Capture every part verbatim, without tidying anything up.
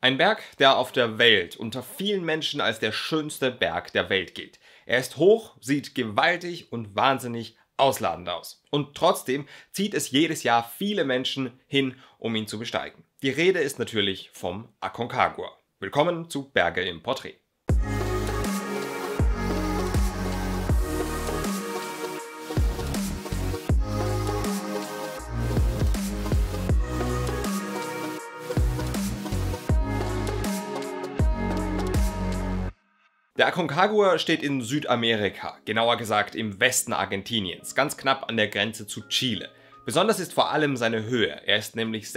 Ein Berg, der auf der Welt unter vielen Menschen als der schönste Berg der Welt gilt. Er ist hoch, sieht gewaltig und wahnsinnig ausladend aus. Und trotzdem zieht es jedes Jahr viele Menschen hin, um ihn zu besteigen. Die Rede ist natürlich vom Aconcagua. Willkommen zu Berge im Porträt. Der Aconcagua steht in Südamerika, genauer gesagt im Westen Argentiniens, ganz knapp an der Grenze zu Chile. Besonders ist vor allem seine Höhe, er ist nämlich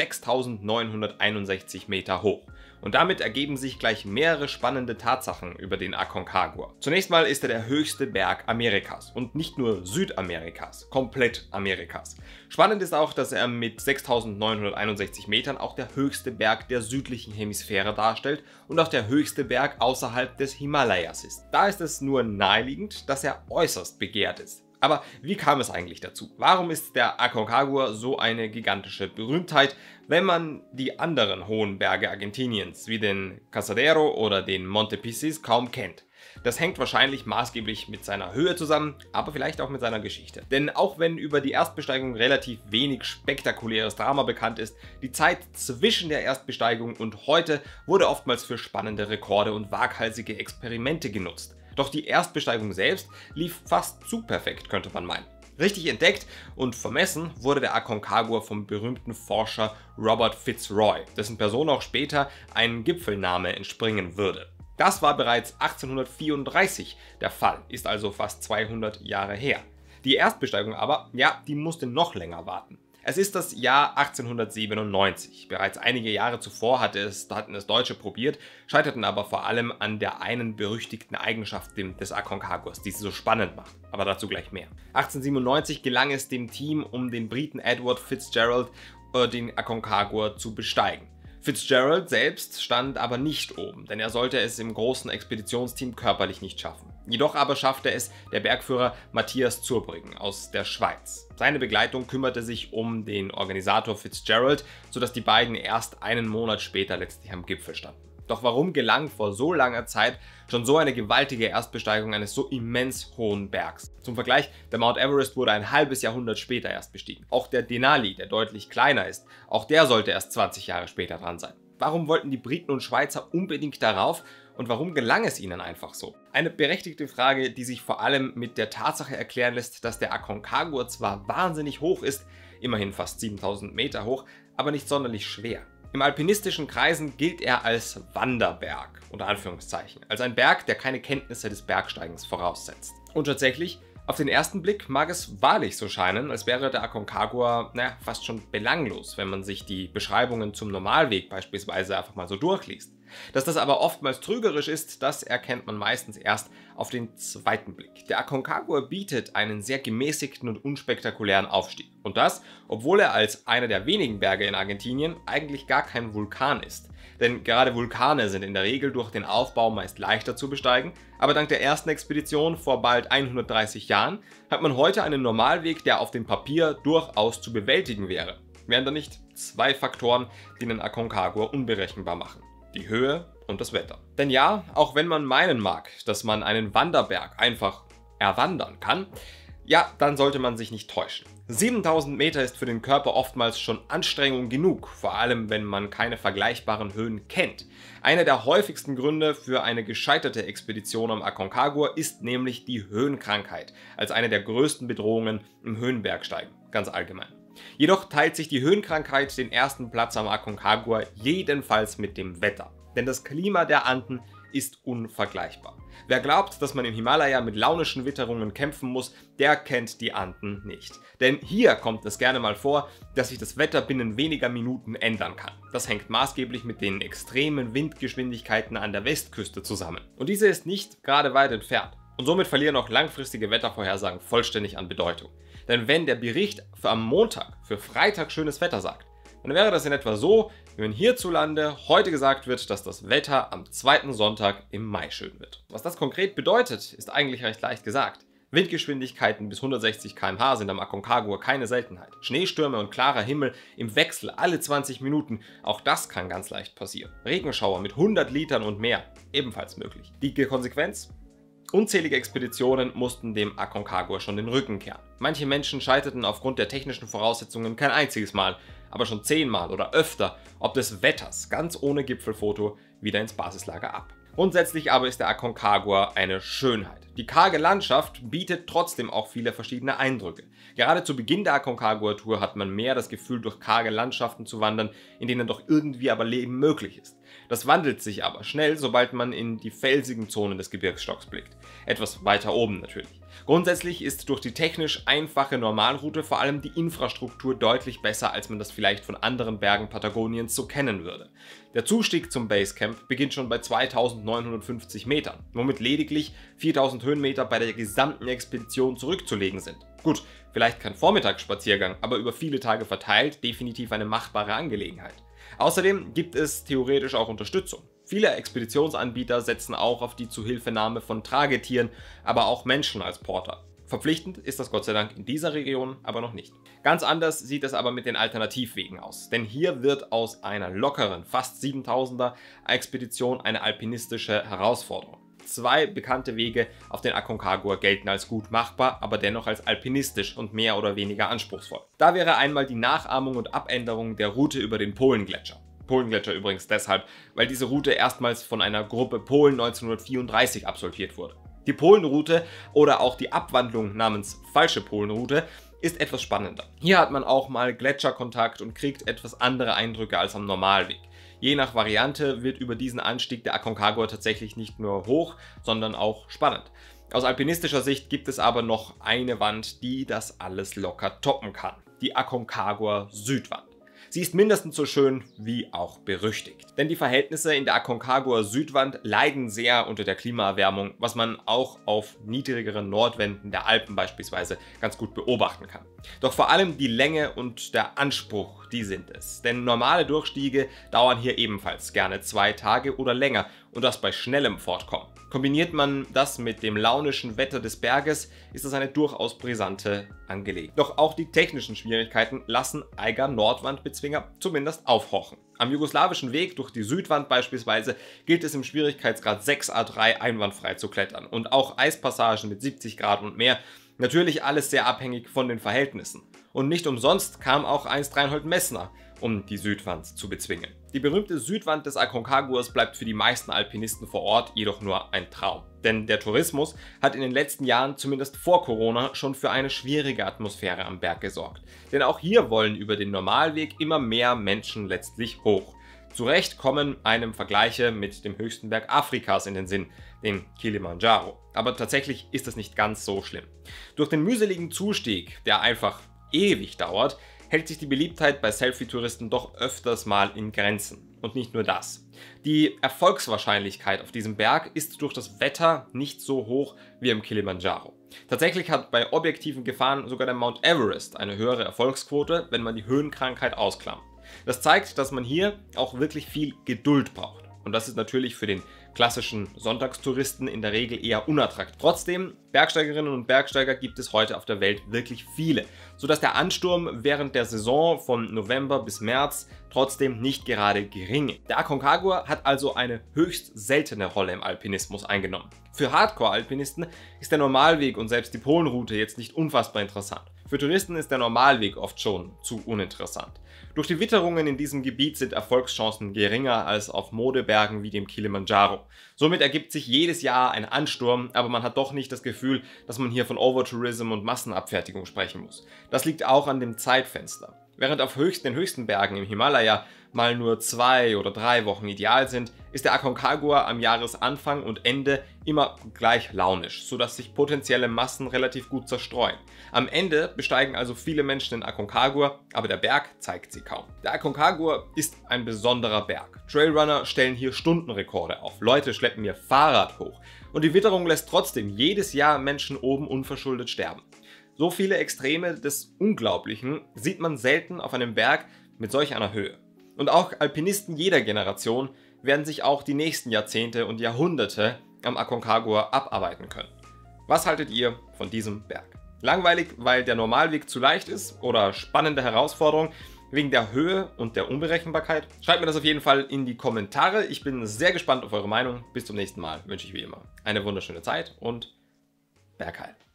sechstausendneunhunderteinundsechzig Meter hoch. Und damit ergeben sich gleich mehrere spannende Tatsachen über den Aconcagua. Zunächst mal ist er der höchste Berg Amerikas und nicht nur Südamerikas, komplett Amerikas. Spannend ist auch, dass er mit sechstausendneunhunderteinundsechzig Metern auch der höchste Berg der südlichen Hemisphäre darstellt und auch der höchste Berg außerhalb des Himalayas ist. Da ist es nur naheliegend, dass er äußerst begehrt ist. Aber wie kam es eigentlich dazu? Warum ist der Aconcagua so eine gigantische Berühmtheit, wenn man die anderen hohen Berge Argentiniens wie den Casadero oder den Monte Pisis kaum kennt? Das hängt wahrscheinlich maßgeblich mit seiner Höhe zusammen, aber vielleicht auch mit seiner Geschichte. Denn auch wenn über die Erstbesteigung relativ wenig spektakuläres Drama bekannt ist, die Zeit zwischen der Erstbesteigung und heute wurde oftmals für spannende Rekorde und waghalsige Experimente genutzt. Doch die Erstbesteigung selbst lief fast zu perfekt, könnte man meinen. Richtig entdeckt und vermessen wurde der Aconcagua vom berühmten Forscher Robert Fitzroy, dessen Person auch später ein Gipfelname entspringen würde. Das war bereits achtzehnhundertvierunddreißig der Fall, ist also fast zweihundert Jahre her. Die Erstbesteigung aber, ja, die musste noch länger warten. Es ist das Jahr achtzehnhundertsiebenundneunzig. Bereits einige Jahre zuvor hatte es, hatten es Deutsche probiert, scheiterten aber vor allem an der einen berüchtigten Eigenschaft des Aconcaguas, die sie so spannend macht. Aber dazu gleich mehr. achtzehnhundertsiebenundneunzig gelang es dem Team um den Briten Edward Fitzgerald, den Aconcagua zu besteigen. Fitzgerald selbst stand aber nicht oben, denn er sollte es im großen Expeditionsteam körperlich nicht schaffen. Jedoch aber schaffte es der Bergführer Matthias Zurbriggen aus der Schweiz. Seine Begleitung kümmerte sich um den Organisator Fitzgerald, sodass die beiden erst einen Monat später letztlich am Gipfel standen. Doch warum gelang vor so langer Zeit schon so eine gewaltige Erstbesteigung eines so immens hohen Bergs? Zum Vergleich, der Mount Everest wurde ein halbes Jahrhundert später erst bestiegen. Auch der Denali, der deutlich kleiner ist, auch der sollte erst zwanzig Jahre später dran sein. Warum wollten die Briten und Schweizer unbedingt darauf und warum gelang es ihnen einfach so? Eine berechtigte Frage, die sich vor allem mit der Tatsache erklären lässt, dass der Aconcagua zwar wahnsinnig hoch ist, immerhin fast siebentausend Meter hoch, aber nicht sonderlich schwer. Im alpinistischen Kreisen gilt er als Wanderberg, unter Anführungszeichen, als ein Berg, der keine Kenntnisse des Bergsteigens voraussetzt. Und tatsächlich, auf den ersten Blick mag es wahrlich so scheinen, als wäre der Aconcagua, naja, fast schon belanglos, wenn man sich die Beschreibungen zum Normalweg beispielsweise einfach mal so durchliest. Dass das aber oftmals trügerisch ist, das erkennt man meistens erst auf den zweiten Blick. Der Aconcagua bietet einen sehr gemäßigten und unspektakulären Aufstieg. Und das, obwohl er als einer der wenigen Berge in Argentinien eigentlich gar kein Vulkan ist. Denn gerade Vulkane sind in der Regel durch den Aufbau meist leichter zu besteigen, aber dank der ersten Expedition vor bald hundertdreißig Jahren hat man heute einen Normalweg, der auf dem Papier durchaus zu bewältigen wäre. Wären da nicht zwei Faktoren, die den Aconcagua unberechenbar machen? Die Höhe und das Wetter. Denn ja, auch wenn man meinen mag, dass man einen Wanderberg einfach erwandern kann, ja, dann sollte man sich nicht täuschen. siebentausend Meter ist für den Körper oftmals schon Anstrengung genug, vor allem wenn man keine vergleichbaren Höhen kennt. Einer der häufigsten Gründe für eine gescheiterte Expedition am Aconcagua ist nämlich die Höhenkrankheit, als eine der größten Bedrohungen im Höhenbergsteigen, ganz allgemein. Jedoch teilt sich die Höhenkrankheit den ersten Platz am Aconcagua jedenfalls mit dem Wetter. Denn das Klima der Anden ist unvergleichbar. Wer glaubt, dass man im Himalaya mit launischen Witterungen kämpfen muss, der kennt die Anden nicht. Denn hier kommt es gerne mal vor, dass sich das Wetter binnen weniger Minuten ändern kann. Das hängt maßgeblich mit den extremen Windgeschwindigkeiten an der Westküste zusammen. Und diese ist nicht gerade weit entfernt. Und somit verlieren auch langfristige Wettervorhersagen vollständig an Bedeutung. Denn wenn der Bericht für am Montag für Freitag schönes Wetter sagt, dann wäre das in etwa so, wie wenn hierzulande heute gesagt wird, dass das Wetter am zweiten Sonntag im Mai schön wird. Was das konkret bedeutet, ist eigentlich recht leicht gesagt. Windgeschwindigkeiten bis hundertsechzig Kilometer pro Stunde sind am Aconcagua keine Seltenheit. Schneestürme und klarer Himmel im Wechsel alle zwanzig Minuten, auch das kann ganz leicht passieren. Regenschauer mit hundert Litern und mehr, ebenfalls möglich. Die Konsequenz? Unzählige Expeditionen mussten dem Aconcagua schon den Rücken kehren. Manche Menschen scheiterten aufgrund der technischen Voraussetzungen kein einziges Mal, aber schon zehnmal oder öfter, ob des Wetters, ganz ohne Gipfelfoto, wieder ins Basislager ab. Grundsätzlich aber ist der Aconcagua eine Schönheit. Die karge Landschaft bietet trotzdem auch viele verschiedene Eindrücke. Gerade zu Beginn der Aconcagua-Tour hat man mehr das Gefühl, durch karge Landschaften zu wandern, in denen doch irgendwie aber Leben möglich ist. Das wandelt sich aber schnell, sobald man in die felsigen Zonen des Gebirgsstocks blickt. Etwas weiter oben natürlich. Grundsätzlich ist durch die technisch einfache Normalroute vor allem die Infrastruktur deutlich besser, als man das vielleicht von anderen Bergen Patagoniens so kennen würde. Der Zustieg zum Basecamp beginnt schon bei zweitausendneunhundertfünfzig Metern, womit lediglich viertausend Höhenmeter bei der gesamten Expedition zurückzulegen sind. Gut, vielleicht kein Vormittagsspaziergang, aber über viele Tage verteilt definitiv eine machbare Angelegenheit. Außerdem gibt es theoretisch auch Unterstützung. Viele Expeditionsanbieter setzen auch auf die Zuhilfenahme von Tragetieren, aber auch Menschen als Porter. Verpflichtend ist das Gott sei Dank in dieser Region aber noch nicht. Ganz anders sieht es aber mit den Alternativwegen aus, denn hier wird aus einer lockeren, fast siebentausender Expedition eine alpinistische Herausforderung. Zwei bekannte Wege auf den Aconcagua gelten als gut machbar, aber dennoch als alpinistisch und mehr oder weniger anspruchsvoll. Da wäre einmal die Nachahmung und Abänderung der Route über den Polengletscher. Polengletscher übrigens deshalb, weil diese Route erstmals von einer Gruppe Polen neunzehnhundertvierunddreißig absolviert wurde. Die Polenroute oder auch die Abwandlung namens Falsche Polenroute ist etwas spannender. Hier hat man auch mal Gletscherkontakt und kriegt etwas andere Eindrücke als am Normalweg. Je nach Variante wird über diesen Anstieg der Aconcagua tatsächlich nicht nur hoch, sondern auch spannend. Aus alpinistischer Sicht gibt es aber noch eine Wand, die das alles locker toppen kann. Die Aconcagua Südwand. Sie ist mindestens so schön wie auch berüchtigt. Denn die Verhältnisse in der Aconcagua Südwand leiden sehr unter der Klimaerwärmung, was man auch auf niedrigeren Nordwänden der Alpen beispielsweise ganz gut beobachten kann. Doch vor allem die Länge und der Anspruch, die sind es. Denn normale Durchstiege dauern hier ebenfalls gerne zwei Tage oder länger und das bei schnellem Fortkommen. Kombiniert man das mit dem launischen Wetter des Berges, ist das eine durchaus brisante Angelegenheit. Doch auch die technischen Schwierigkeiten lassen Eiger Nordwandbezwinger zumindest aufhorchen. Am jugoslawischen Weg durch die Südwand beispielsweise gilt es im Schwierigkeitsgrad sechs A drei einwandfrei zu klettern und auch Eispassagen mit siebzig Grad und mehr. Natürlich alles sehr abhängig von den Verhältnissen. Und nicht umsonst kam auch einst Reinhold Messner, um die Südwand zu bezwingen. Die berühmte Südwand des Aconcaguas bleibt für die meisten Alpinisten vor Ort jedoch nur ein Traum. Denn der Tourismus hat in den letzten Jahren, zumindest vor Corona, schon für eine schwierige Atmosphäre am Berg gesorgt. Denn auch hier wollen über den Normalweg immer mehr Menschen letztlich hoch. Zu Recht kommen einem Vergleiche mit dem höchsten Berg Afrikas in den Sinn, den Kilimanjaro. Aber tatsächlich ist es nicht ganz so schlimm. Durch den mühseligen Zustieg, der einfach ewig dauert, hält sich die Beliebtheit bei Selfie-Touristen doch öfters mal in Grenzen. Und nicht nur das. Die Erfolgswahrscheinlichkeit auf diesem Berg ist durch das Wetter nicht so hoch wie im Kilimanjaro. Tatsächlich hat bei objektiven Gefahren sogar der Mount Everest eine höhere Erfolgsquote, wenn man die Höhenkrankheit ausklammert. Das zeigt, dass man hier auch wirklich viel Geduld braucht. Und das ist natürlich für den klassischen Sonntagstouristen in der Regel eher unattraktiv. Trotzdem, Bergsteigerinnen und Bergsteiger gibt es heute auf der Welt wirklich viele, sodass der Ansturm während der Saison von November bis März trotzdem nicht gerade gering ist. Der Aconcagua hat also eine höchst seltene Rolle im Alpinismus eingenommen. Für Hardcore-Alpinisten ist der Normalweg und selbst die Polenroute jetzt nicht unfassbar interessant. Für Touristen ist der Normalweg oft schon zu uninteressant. Durch die Witterungen in diesem Gebiet sind Erfolgschancen geringer als auf Modebergen wie dem Kilimanjaro. Somit ergibt sich jedes Jahr ein Ansturm, aber man hat doch nicht das Gefühl, dass man hier von Overtourism und Massenabfertigung sprechen muss. Das liegt auch an dem Zeitfenster. Während auf höchst, den höchsten Bergen im Himalaya mal nur zwei oder drei Wochen ideal sind, ist der Aconcagua am Jahresanfang und Ende immer gleich launisch, sodass sich potenzielle Massen relativ gut zerstreuen. Am Ende besteigen also viele Menschen den Aconcagua, aber der Berg zeigt sie kaum. Der Aconcagua ist ein besonderer Berg. Trailrunner stellen hier Stundenrekorde auf, Leute schleppen ihr Fahrrad hoch und die Witterung lässt trotzdem jedes Jahr Menschen oben unverschuldet sterben. So viele Extreme des Unglaublichen sieht man selten auf einem Berg mit solch einer Höhe. Und auch Alpinisten jeder Generation werden sich auch die nächsten Jahrzehnte und Jahrhunderte am Aconcagua abarbeiten können. Was haltet ihr von diesem Berg? Langweilig, weil der Normalweg zu leicht ist oder spannende Herausforderung wegen der Höhe und der Unberechenbarkeit? Schreibt mir das auf jeden Fall in die Kommentare. Ich bin sehr gespannt auf eure Meinung. Bis zum nächsten Mal wünsche ich wie immer eine wunderschöne Zeit und Bergheil.